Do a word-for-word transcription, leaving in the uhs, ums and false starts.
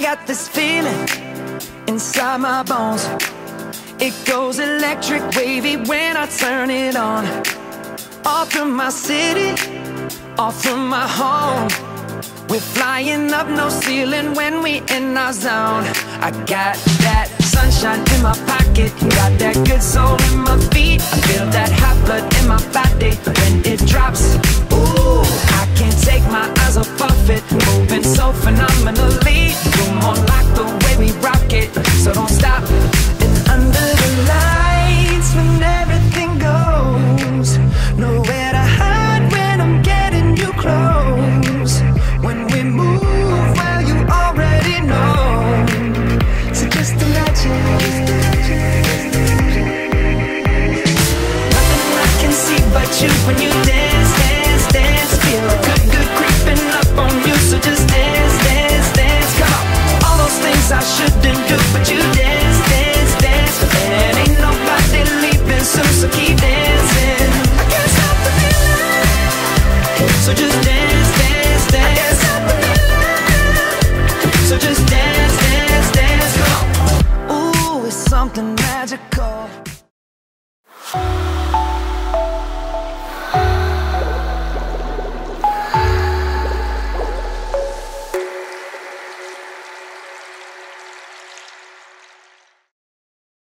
got this feeling inside my bones. It goes electric wavy when I turn it on. Off from my city, off from my home. We're flying up, no ceiling when we in our zone. I got that sunshine in my pocket, got that good soul in my feet. I feel that hot blood in my body when it drops. Ooh, I can't take my eyes off of it, moving so phenomenally. You're more like the way we rock it, so don't stop. And under the lights when everything goes, nowhere to hide when I'm getting you close. When we move, well, you already know. So just imagine, nothing I can see but you when you